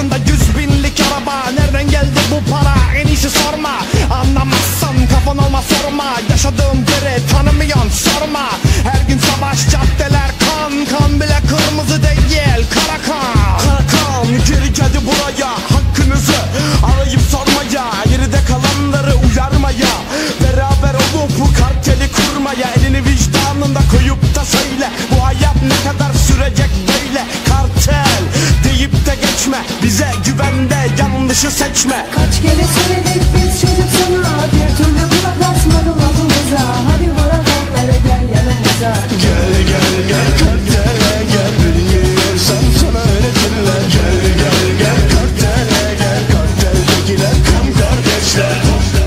yanında 100.000'lik araba. Nereden geldi bu para, en iyisi sorma. Anlamazsan kafan olmaz sorma. Yaşadığım yeri tanımıyorsun sorma. Her gün savaş, caddeler kan. Kan bile kırmızı değil, kara kan. Kara kan geri geldi buraya, hakkınızı arayıp sormaya. Geride kalanları uyarmaya, beraber olup bu karteli kurmaya. Elini vicdanında koyup da söyle, bu hayat ne kadar sürecek böyle. Kartel deyip de geçme, bize güvende yanlışı seçme. Kaç kere söyledik biz çocuk sana, bir türlü kulak asmadın lafımıza. Hadi bana kalklara gel yanımıza. Gel gel gel kartele gel, bilmiyorsan sana öğretirler. Gel gel gel kartele gel, karteldekiler kan kardeşler.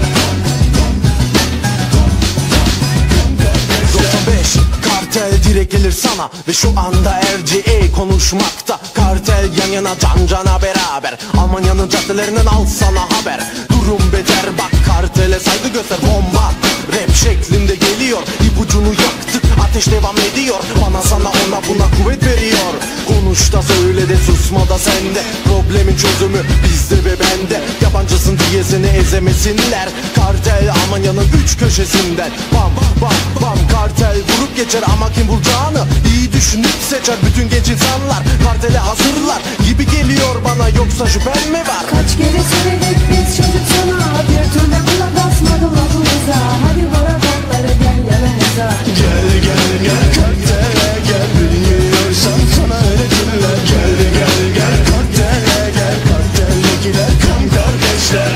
95 kartel direkt gelir sana ve şu anda RGA konuşmakta. Kartel yan yana can cana beraber, Almanya'nın caddelerinden al sana haber. Durum beter bak, kartele saygı göster. Bomba rap şeklinde geliyor, ipucunu yaktık, ateş devam ediyor. Bana sana ona buna kuvvet veriyor. Konuş da söyle de susma da sende. Problemin çözümü bizde ve bende. Yabancısın diye seni ezemesinler. Kartel Almanya'nın 3 köşesinden. Bam bam bam kartel vurup geçer ama kim vuracağını iyi düşünüp seçer. Bütün genç insanlar kartele hazırlar gibi geliyor bana, yoksa şüphen mi var? Kaç kere söyledik biz çocuk sana, bir türlü kulak asmadın lafımıza. Hadi bana kalklara gel yanımıza. Gel gel gel kartele gel, bilmiyorsan sana öğretirler. Gel gel gel kartele gel, karteldekiler kan kardeşler.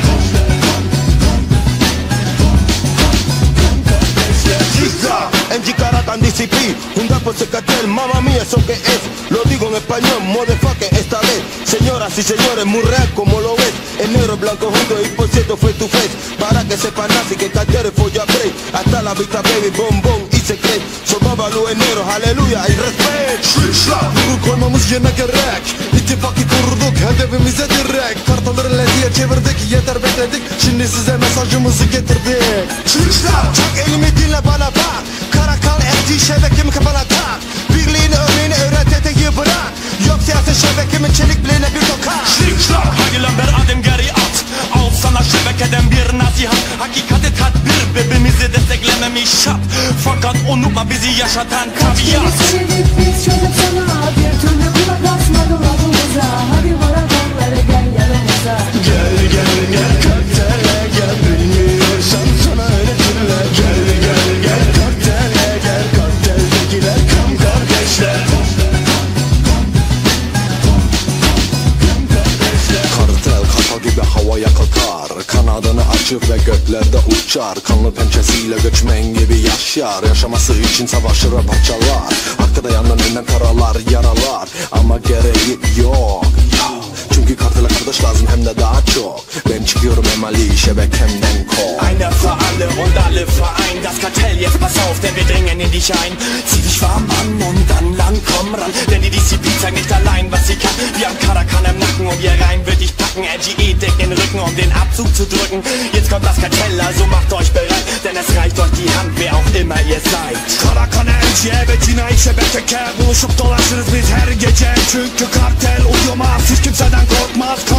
MG Caracas disciplina, un rapo se cartel, mamma mía, eso que es. Lo digo en español, motherfucker, esta vez. Señoras y señores, muy real como lo ves. El negro, blanco junto y por cierto fue tu face. Para que sepan así que cartel es folla break. Hasta la vista baby, bombón y secret. Sobaba lo negro, aleluya y respect. Vurur koymamız yerine gerek, İttifakı kurduk, hedefimize direkt. Kartaları lediye çevirdik, yeter bekledik. Şimdi size mesajımızı getirdik. Çak elimi dinle bana bak. Karakan FT şebekemi kafana tak. Birliğini örneğini öğret, eteği bırak. Yok siyaset şebekemin çelikliğine bir tokat. Hadi lan ver adım geri at. Al sana şebekeden bir nasihat. Hakikati tedbir, birbirimizi desteklememiş şart. Fakat unutma bizi yaşatan Kaç kere tabiat. söyledik biz çocuk sana, bir türlü kulak asmadın lafımıza. Hadi bana kalklara gel yanımıza. Gel gel gel kartele gel, bilmiyorsan sana öğretirler. Gel gel gel kartele gel, karteldekiler kan kardeşler. Kartel kartal gibi havaya kalkar, kanadını açıp ve göklerde uçar. Kanlı pençesiyle göçmen gibi yaşar, yaşaması için savaşır ve parçalar. Arkada yandan önden karalar, yaralar ama gereği yok. Çünkü kartele kardeş lazım hem de daha çok. Ben çıkıyorum emali şebekemden kol. Einer für alle und alle vereint. Das Kartell, jetzt pass auf, denn wir dringen in dich ein. Zieh dich warm an und dann lang, komm ran. Denn die Disziplin zeigt nicht allein, was sie kann. Wir haben Karakan im Nacken und ihr Reim wird dich packen. LGE deckt den Rücken, um den Abzug zu drücken. Jetzt kommt das Kartell, also macht euch bereit. Denn es reicht euch die Hand, wer auch immer ihr seid. Karakan, LGE ve cinayet şebeke. Buluşup dolaşırız biz her gece. Çünkü kartel uyumaz, hiç kimseden korkmaz.